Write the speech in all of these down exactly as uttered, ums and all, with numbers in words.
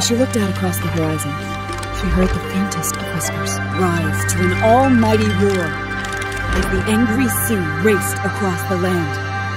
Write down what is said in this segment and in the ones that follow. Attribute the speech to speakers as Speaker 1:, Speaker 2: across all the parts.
Speaker 1: As she looked out across the horizon, she heard the faintest of whispers rise to an almighty roar as the angry sea raced across the land.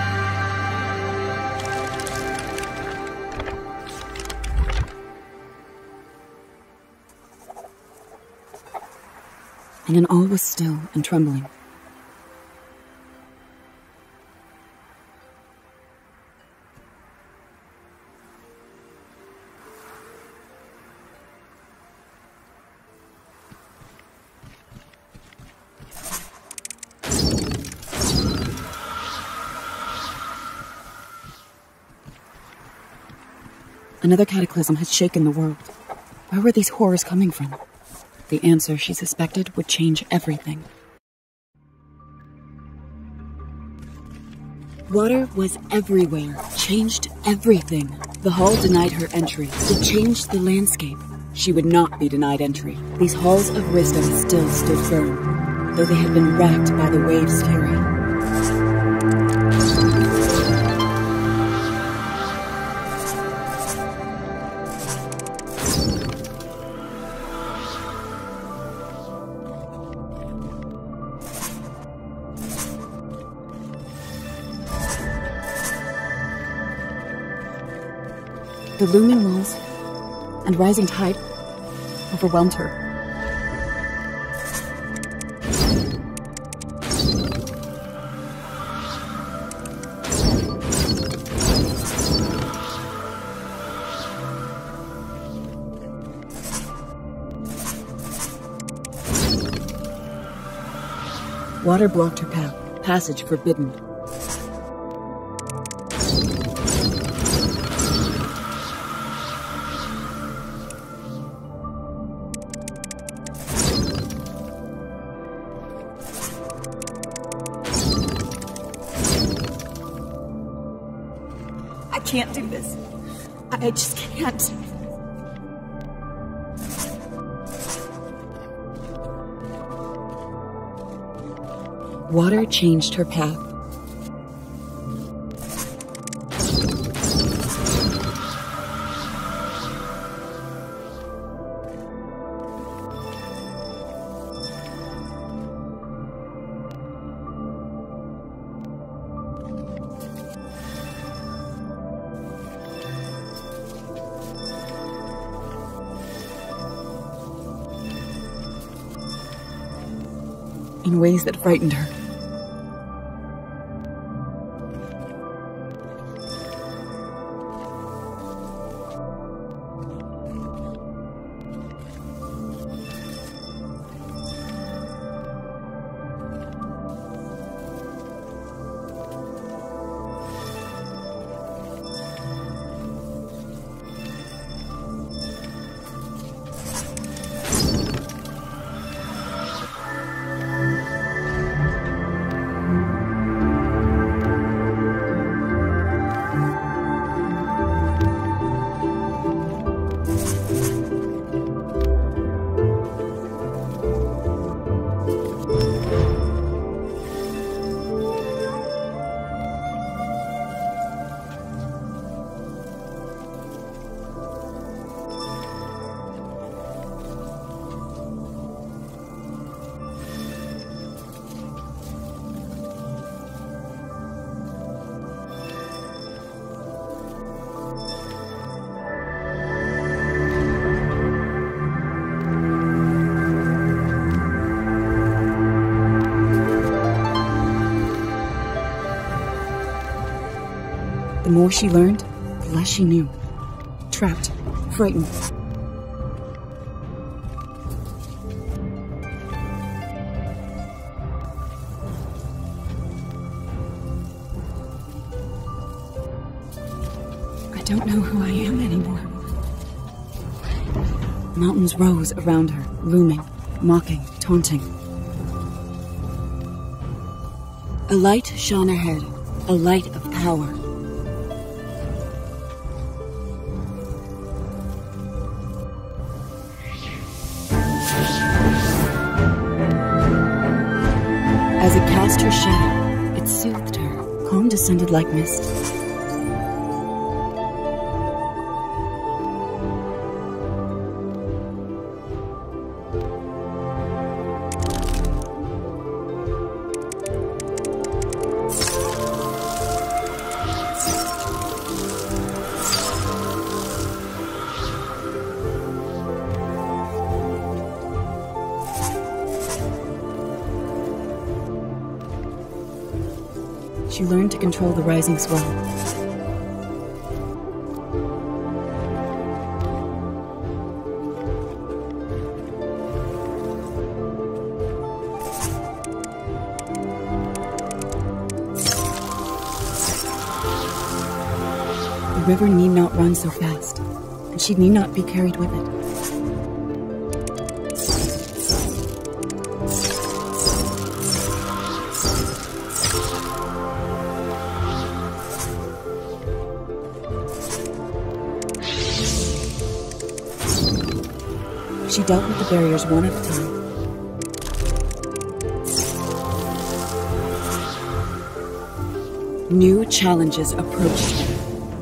Speaker 1: And then all was still and trembling. Another cataclysm had shaken the world. Where were these horrors coming from? The answer, she suspected, would change everything. Water was everywhere, changed everything. The hall denied her entry. It changed the landscape. She would not be denied entry. These halls of wisdom still stood firm, though they had been racked by the waves' fury. The looming walls and rising tide overwhelmed her. Water blocked her path, passage forbidden. I can't do this. I, I just can't. Water changed her path. In ways that frightened her. The more she learned, the less she knew. Trapped, frightened. I don't know who I am anymore. Mountains rose around her, looming, mocking, taunting. A light shone ahead, a light of power. As it cast her shadow, it soothed her. Calm descended like mist. She learned to control the rising swell. The river need not run so fast, and she need not be carried with it. She dealt with the barriers one at a time. New challenges approached her.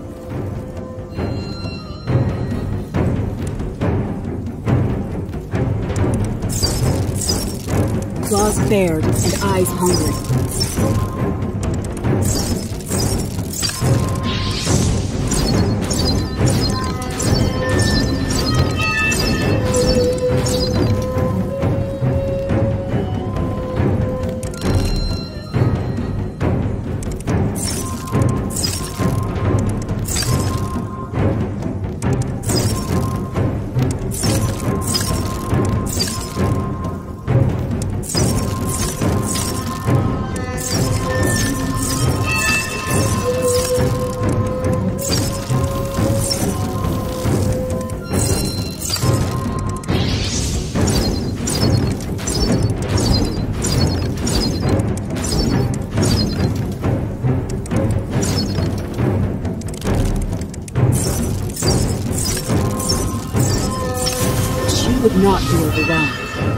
Speaker 1: Claws bared and eyes hungry. Would not be overwhelmed.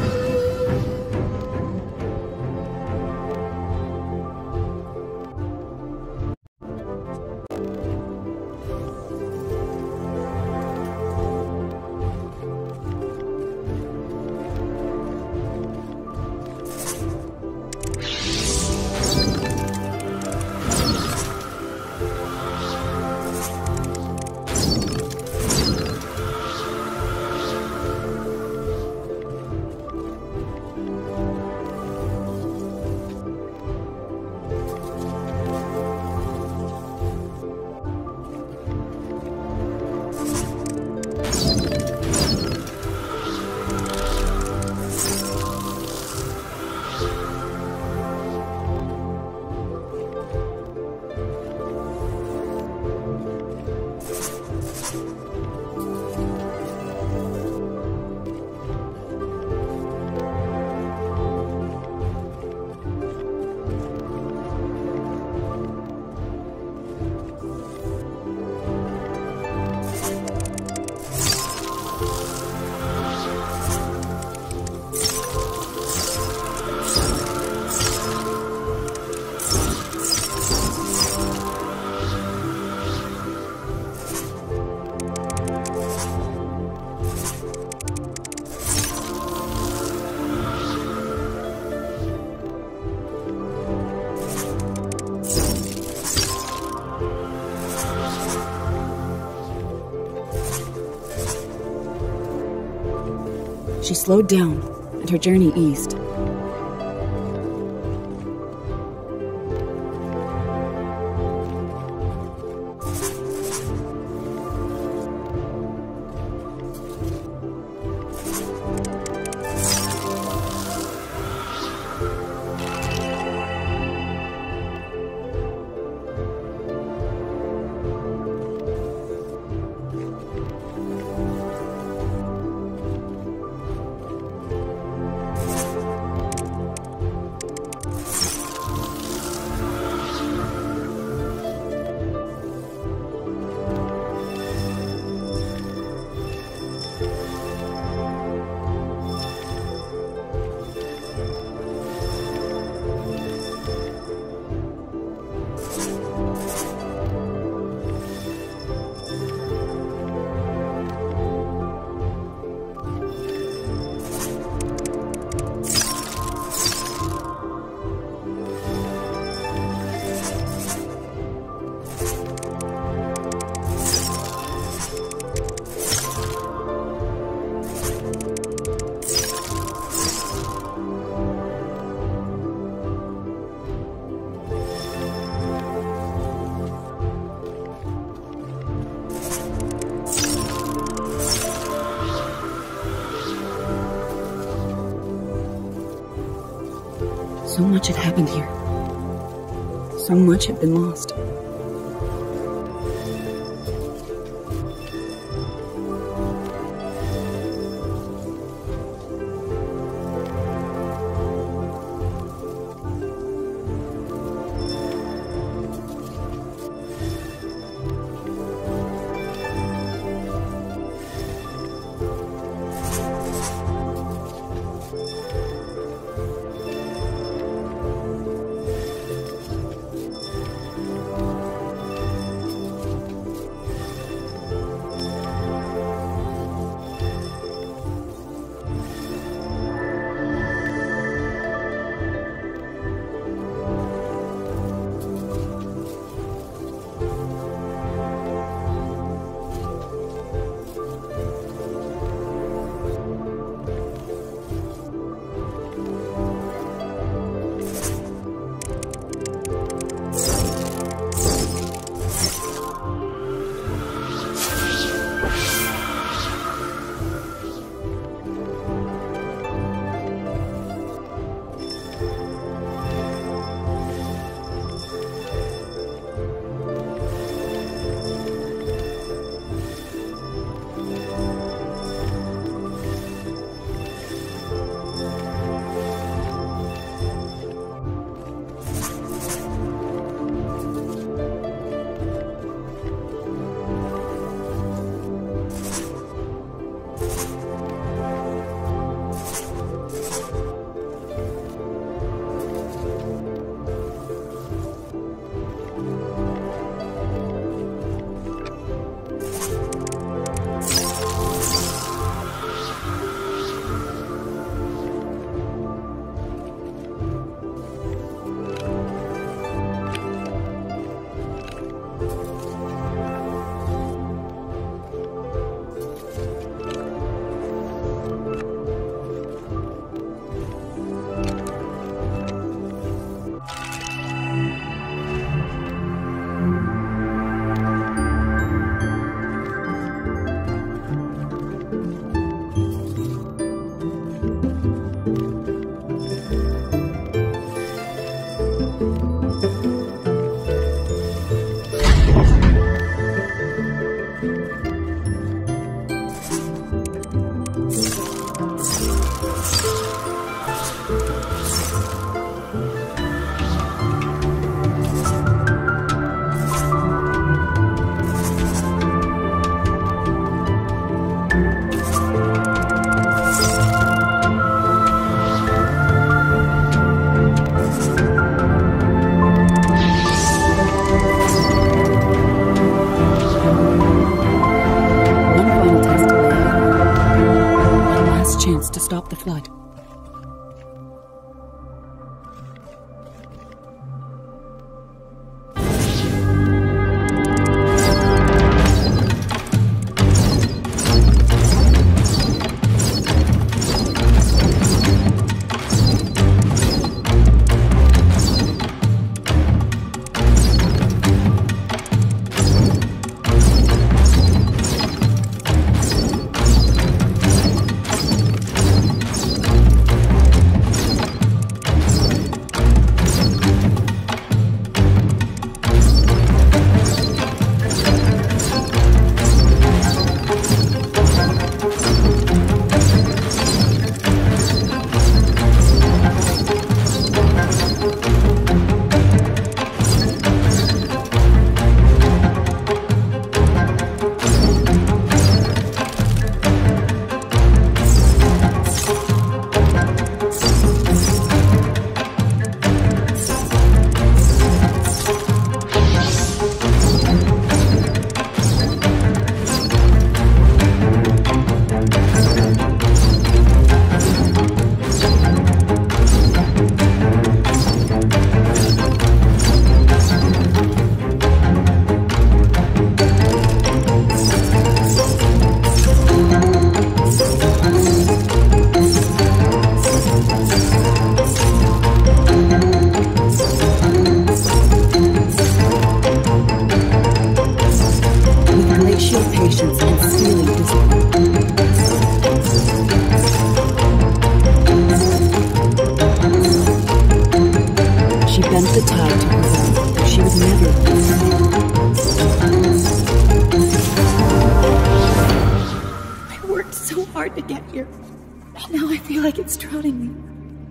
Speaker 1: She slowed down, and her journey eased. much had happened here. So much had been lost. To stop the flood. She bent the tide to her will. She would never be the same. I worked so hard to get here, and now I feel like it's drowning me.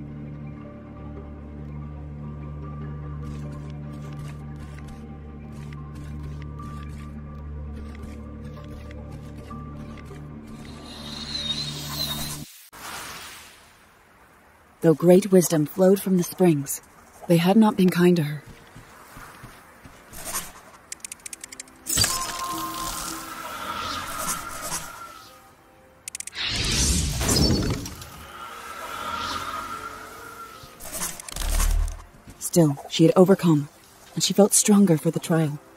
Speaker 1: Though great wisdom flowed from the springs, they had not been kind to her. Still, she had overcome, and she felt stronger for the trial.